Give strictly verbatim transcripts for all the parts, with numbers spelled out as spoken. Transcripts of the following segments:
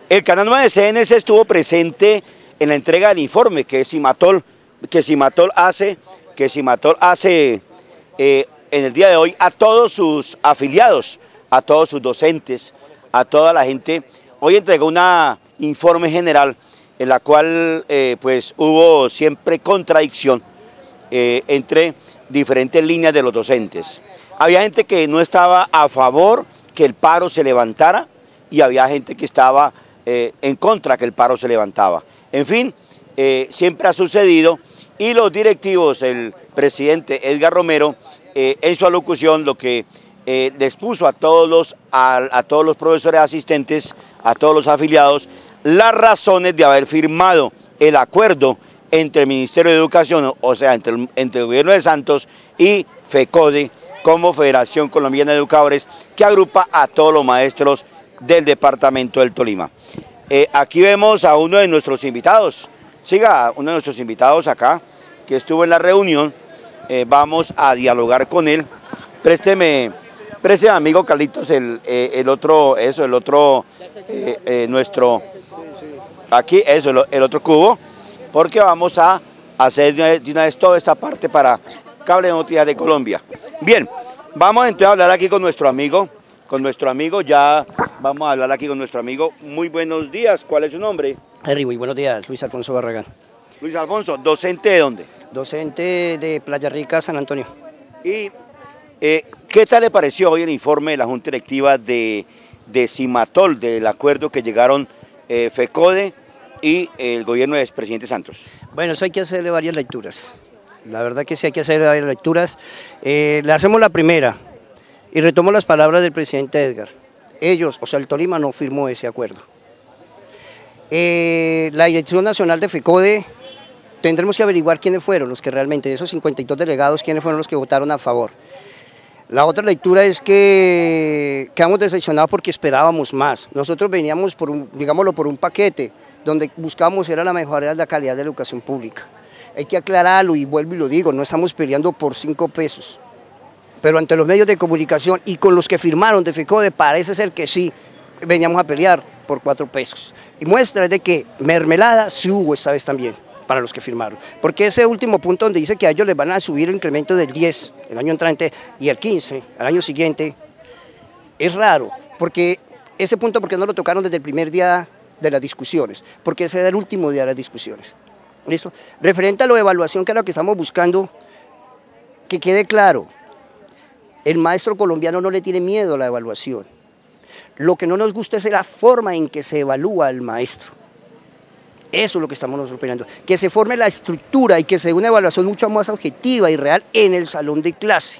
El canal nueve C N C estuvo presente en la entrega del informe que Simatol, que Simatol hace, que Simatol hace eh, en el día de hoy a todos sus afiliados, a todos sus docentes, a toda la gente. Hoy entregó un informe general en la cual eh, pues hubo siempre contradicción eh, entre diferentes líneas de los docentes. Había gente que no estaba a favor que el paro se levantara y había gente que estaba eh, en contra que el paro se levantaba. En fin, eh, siempre ha sucedido y los directivos, el presidente Edgar Romero, eh, en su alocución lo que eh, les puso a todos, los, a, a todos los profesores asistentes, a todos los afiliados, las razones de haber firmado el acuerdo entre el Ministerio de Educación, o sea, entre el, entre el gobierno de Santos y FECODE, como Federación Colombiana de Educadores, que agrupa a todos los maestros del departamento del Tolima. Eh, aquí vemos a uno de nuestros invitados, siga, uno de nuestros invitados acá, que estuvo en la reunión, eh, vamos a dialogar con él. Présteme, présteme amigo Carlitos, el, eh, el otro, eso, el otro, eh, eh, nuestro, aquí, eso, el, el otro cubo, porque vamos a hacer de una vez toda esta parte para Cable de Noticias de Colombia. Bien, vamos entonces a hablar aquí con nuestro amigo, con nuestro amigo, ya vamos a hablar aquí con nuestro amigo. Muy buenos días, ¿cuál es su nombre? Henry, muy buenos días, Luis Alfonso Barragán. Luis Alfonso, ¿docente de dónde? Docente de Playa Rica, San Antonio. ¿Y eh, qué tal le pareció hoy el informe de la Junta Directiva de, de Simatol, del acuerdo que llegaron eh, FECODE y el gobierno del expresidente Santos? Bueno, eso hay que hacerle varias lecturas. La verdad que sí hay que hacer varias lecturas. Eh, le hacemos la primera y retomo las palabras del presidente Edgar. Ellos, o sea, el Tolima no firmó ese acuerdo. Eh, la Dirección Nacional de FECODE, tendremos que averiguar quiénes fueron los que realmente, de esos cincuenta y dos delegados, quiénes fueron los que votaron a favor. La otra lectura es que quedamos decepcionados porque esperábamos más. Nosotros veníamos, por un, digámoslo, por un paquete donde buscábamos era la mejora de la calidad de la educación pública. Hay que aclararlo y vuelvo y lo digo, no estamos peleando por cinco pesos. Pero ante los medios de comunicación y con los que firmaron de FECODE parece ser que sí, veníamos a pelear por cuatro pesos. Y muestra de que mermelada sí hubo esta vez también para los que firmaron. Porque ese último punto donde dice que a ellos les van a subir el incremento del diez el año entrante y el quince al año siguiente, es raro. Porque ese punto, ¿por qué no lo tocaron desde el primer día de las discusiones? Porque ese era el último día de las discusiones. ¿Listo? Referente a la evaluación, que es lo que estamos buscando, que quede claro, el maestro colombiano no le tiene miedo a la evaluación. Lo que no nos gusta es la forma en que se evalúa al maestro. Eso es lo que estamos nosotros peleando, que se forme la estructura y que se dé una evaluación mucho más objetiva y real en el salón de clase.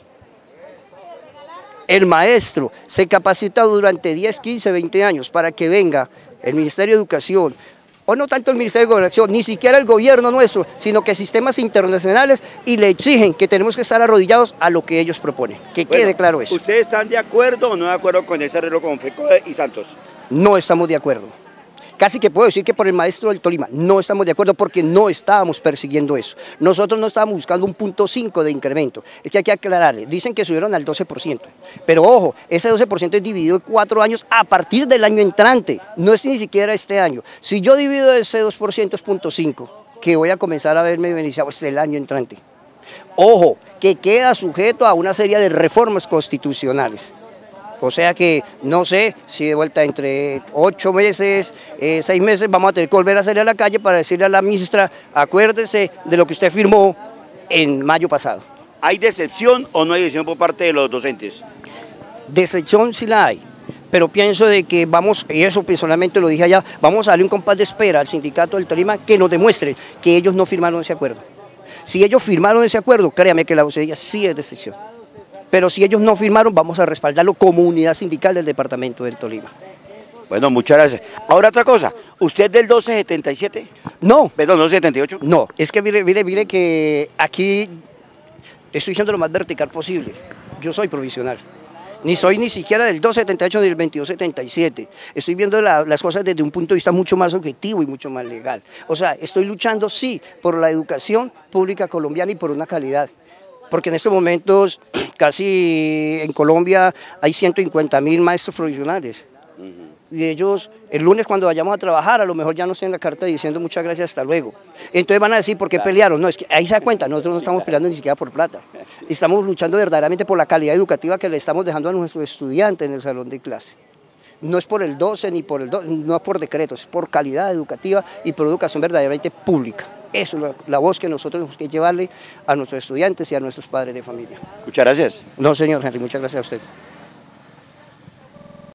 El maestro se capacita durante diez, quince, veinte años para que venga el Ministerio de Educación, o no tanto el Ministerio de Gobernación, ni siquiera el gobierno nuestro, sino que sistemas internacionales y le exigen que tenemos que estar arrodillados a lo que ellos proponen. Que bueno, quede claro eso. ¿Ustedes están de acuerdo o no de acuerdo con ese arreglo con FECODE y Santos? No estamos de acuerdo. Casi que puedo decir que por el maestro del Tolima no estamos de acuerdo porque no estábamos persiguiendo eso. Nosotros no estábamos buscando un punto cinco de incremento. Es que hay que aclararle. Dicen que subieron al doce por ciento. Pero ojo, ese doce por ciento es dividido en cuatro años a partir del año entrante. No es ni siquiera este año. Si yo divido ese dos por ciento es punto cinco, que voy a comenzar a verme beneficiado es el año entrante. Ojo, que queda sujeto a una serie de reformas constitucionales. O sea que no sé si de vuelta entre ocho meses, eh, seis meses, vamos a tener que volver a salir a la calle para decirle a la ministra, acuérdese de lo que usted firmó en mayo pasado. ¿Hay decepción o no hay decepción por parte de los docentes? Decepción sí la hay, pero pienso de que vamos, y eso personalmente lo dije allá, vamos a darle un compás de espera al sindicato del Tolima que nos demuestre que ellos no firmaron ese acuerdo. Si ellos firmaron ese acuerdo, créame que la vocería sí es decepción. Pero si ellos no firmaron, vamos a respaldarlo como unidad sindical del departamento del Tolima. Bueno, muchas gracias. Ahora otra cosa, ¿usted es del doce setenta y siete? No. ¿Perdón, doce setenta y ocho? No, es que mire, mire, mire que aquí estoy siendo lo más vertical posible. Yo soy provisional. Ni soy ni siquiera del doce setenta y ocho ni del veintidós setenta y siete. Estoy viendo la, las cosas desde un punto de vista mucho más objetivo y mucho más legal. O sea, estoy luchando, sí, por la educación pública colombiana y por una calidad. Porque en estos momentos casi en Colombia hay ciento cincuenta mil maestros provisionales. Uh-huh. Y ellos, el lunes cuando vayamos a trabajar, a lo mejor ya nos tienen la carta diciendo muchas gracias, hasta luego. Entonces van a decir, ¿por qué claro. pelearon? No, es que ahí se da cuenta, nosotros no estamos peleando ni siquiera por plata. Estamos luchando verdaderamente por la calidad educativa que le estamos dejando a nuestros estudiantes en el salón de clase. No es por el doce ni por el doce, no es por decretos, es por calidad educativa y por educación verdaderamente pública. Eso es la, la voz que nosotros tenemos que llevarle a nuestros estudiantes y a nuestros padres de familia. Muchas gracias. No, señor Henry, muchas gracias a usted.